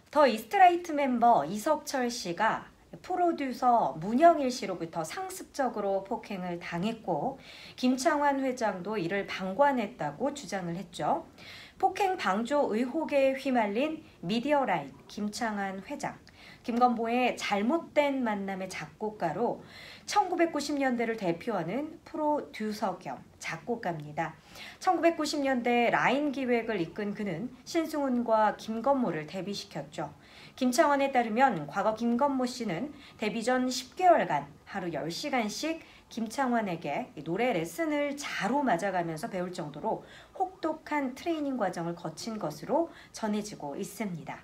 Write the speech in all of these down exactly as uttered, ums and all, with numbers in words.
더 이스트라이트 멤버 이석철 씨가 프로듀서 문영일 씨로부터 상습적으로 폭행을 당했고 김창완 회장도 이를 방관했다고 주장을 했죠. 폭행 방조 의혹에 휘말린 미디어라인 김창완 회장. 김건모의 잘못된 만남의 작곡가로 천구백구십 년대를 대표하는 프로듀서 겸 작곡가입니다. 천구백구십 년대 라인 기획을 이끈 그는 신승훈과 김건모를 데뷔시켰죠. 김창완에 따르면 과거 김건모 씨는 데뷔 전 십 개월간 하루 열 시간씩 김창완에게 노래 레슨을 자로 맞아가면서 배울 정도로 혹독한 트레이닝 과정을 거친 것으로 전해지고 있습니다.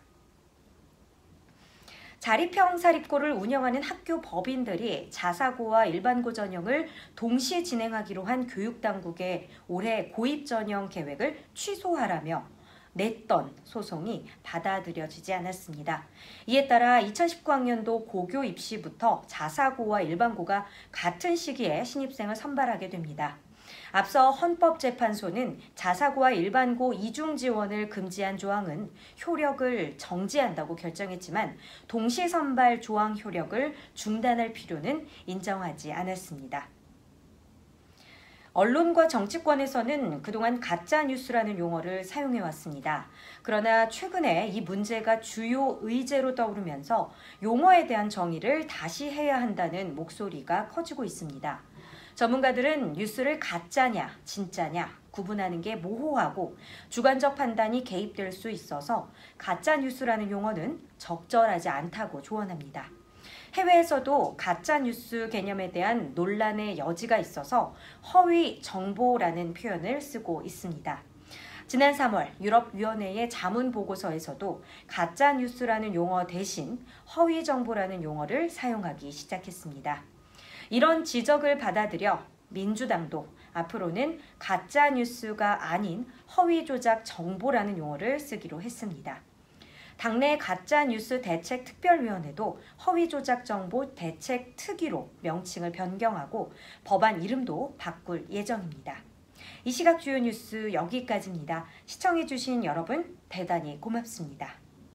자립형 사립고를 운영하는 학교 법인들이 자사고와 일반고 전형을 동시에 진행하기로 한 교육당국의 올해 고입 전형 계획을 취소하라며 냈던 소송이 받아들여지지 않았습니다. 이에 따라 이천십구 학년도 고교 입시부터 자사고와 일반고가 같은 시기에 신입생을 선발하게 됩니다. 앞서 헌법재판소는 자사고와 일반고 이중 지원을 금지한 조항은 효력을 정지한다고 결정했지만 동시 선발 조항 효력을 중단할 필요는 인정하지 않았습니다. 언론과 정치권에서는 그동안 가짜뉴스라는 용어를 사용해왔습니다. 그러나 최근에 이 문제가 주요 의제로 떠오르면서 용어에 대한 정의를 다시 해야 한다는 목소리가 커지고 있습니다. 전문가들은 뉴스를 가짜냐, 진짜냐 구분하는 게 모호하고 주관적 판단이 개입될 수 있어서 가짜뉴스라는 용어는 적절하지 않다고 조언합니다. 해외에서도 가짜뉴스 개념에 대한 논란의 여지가 있어서 허위 정보라는 표현을 쓰고 있습니다. 지난 삼월 유럽위원회의 자문 보고서에서도 가짜뉴스라는 용어 대신 허위 정보라는 용어를 사용하기 시작했습니다. 이런 지적을 받아들여 민주당도 앞으로는 가짜뉴스가 아닌 허위조작 정보라는 용어를 쓰기로 했습니다. 당내 가짜뉴스 대책특별위원회도 허위조작 정보 대책특위로 명칭을 변경하고 법안 이름도 바꿀 예정입니다. 이 시각 주요 뉴스 여기까지입니다. 시청해주신 여러분 대단히 고맙습니다.